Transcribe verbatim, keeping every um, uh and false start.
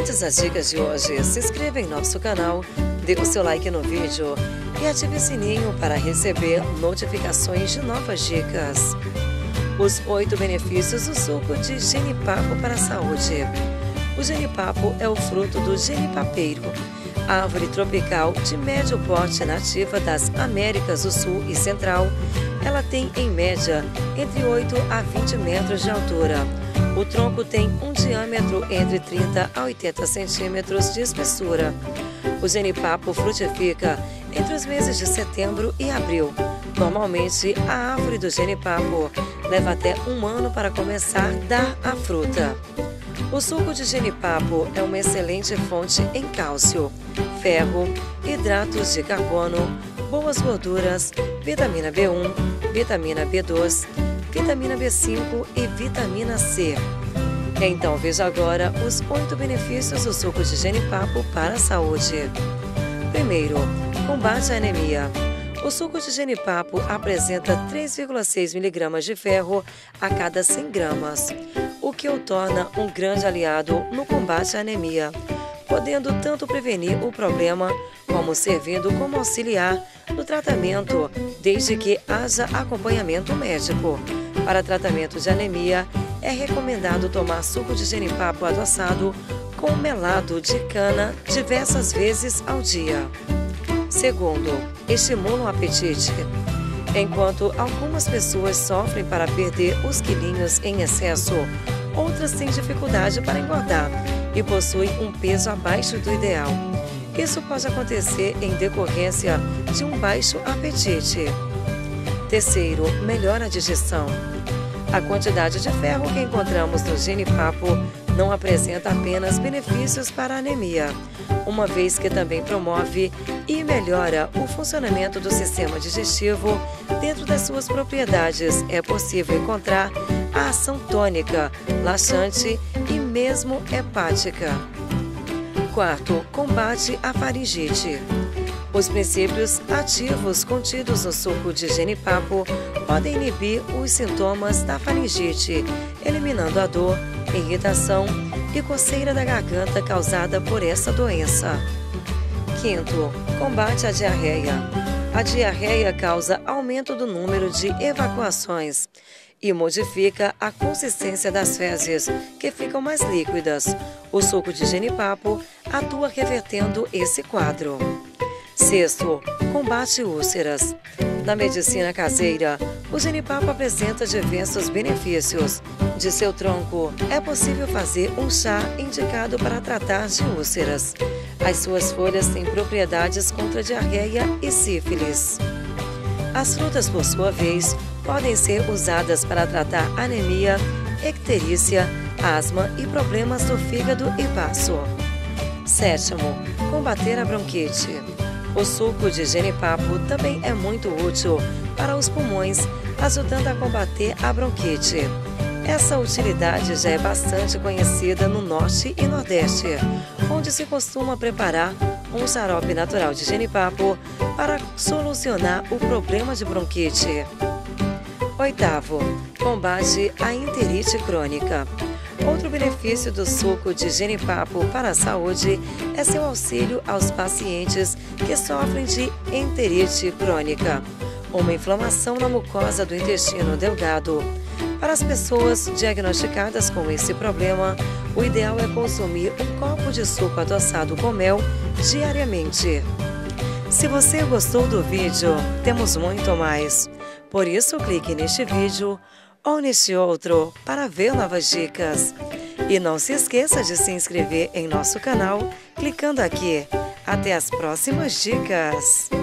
Antes das dicas de hoje, se inscreva em nosso canal, dê o seu like no vídeo e ative o sininho para receber notificações de novas dicas. Os oito benefícios do suco de jenipapo para a saúde. O jenipapo é o fruto do jenipapeiro, árvore tropical de médio porte nativa das Américas do Sul e Central. Ela tem, em média, entre oito a vinte metros de altura. O tronco tem um diâmetro entre trinta a oitenta centímetros de espessura. O jenipapo frutifica entre os meses de setembro e abril. Normalmente, a árvore do jenipapo leva até um ano para começar a dar a fruta. O suco de jenipapo é uma excelente fonte em cálcio, ferro, hidratos de carbono, boas gorduras, vitamina B um, vitamina B dois, vitamina B cinco e vitamina C. Então veja agora os oito benefícios do suco de jenipapo para a saúde. Primeiro, combate a anemia. O suco de jenipapo apresenta três vírgula seis miligramas de ferro a cada cem gramas, o que o torna um grande aliado no combate à anemia, podendo tanto prevenir o problema como servindo como auxiliar no tratamento, desde que haja acompanhamento médico. Para tratamento de anemia, é recomendado tomar suco de jenipapo adoçado com melado de cana diversas vezes ao dia. Segundo, estimula o apetite. Enquanto algumas pessoas sofrem para perder os quilinhos em excesso, outras têm dificuldade para engordar e possuem um peso abaixo do ideal. Isso pode acontecer em decorrência de um baixo apetite. Terceiro, melhora a digestão. A quantidade de ferro que encontramos no jenipapo não apresenta apenas benefícios para a anemia, uma vez que também promove e melhora o funcionamento do sistema digestivo. Dentro das suas propriedades, é possível encontrar a ação tônica, laxante e mesmo hepática. Quarto, combate à faringite. Os princípios ativos contidos no suco de jenipapo podem inibir os sintomas da faringite, eliminando a dor, irritação e coceira da garganta causada por essa doença. Quinto, combate à diarreia. A diarreia causa aumento do número de evacuações e modifica a consistência das fezes, que ficam mais líquidas. O suco de jenipapo atua revertendo esse quadro. Sexto, combate úlceras. Na medicina caseira, o jenipapo apresenta diversos benefícios. De seu tronco, é possível fazer um chá indicado para tratar de úlceras. As suas folhas têm propriedades contra diarreia e sífilis. As frutas, por sua vez, podem ser usadas para tratar anemia, icterícia, asma e problemas do fígado e baço. Sétimo, combater a bronquite. O suco de jenipapo também é muito útil para os pulmões, ajudando a combater a bronquite. Essa utilidade já é bastante conhecida no Norte e Nordeste, onde se costuma preparar um xarope natural de jenipapo para solucionar o problema de bronquite. Oitavo, combate a enterite crônica. Outro benefício do suco de jenipapo para a saúde é seu auxílio aos pacientes que sofrem de enterite crônica, uma inflamação na mucosa do intestino delgado. Para as pessoas diagnosticadas com esse problema, o ideal é consumir um copo de suco adoçado com mel diariamente. Se você gostou do vídeo, temos muito mais. Por isso, clique neste vídeo ou neste outro para ver novas dicas. E não se esqueça de se inscrever em nosso canal clicando aqui. Até as próximas dicas!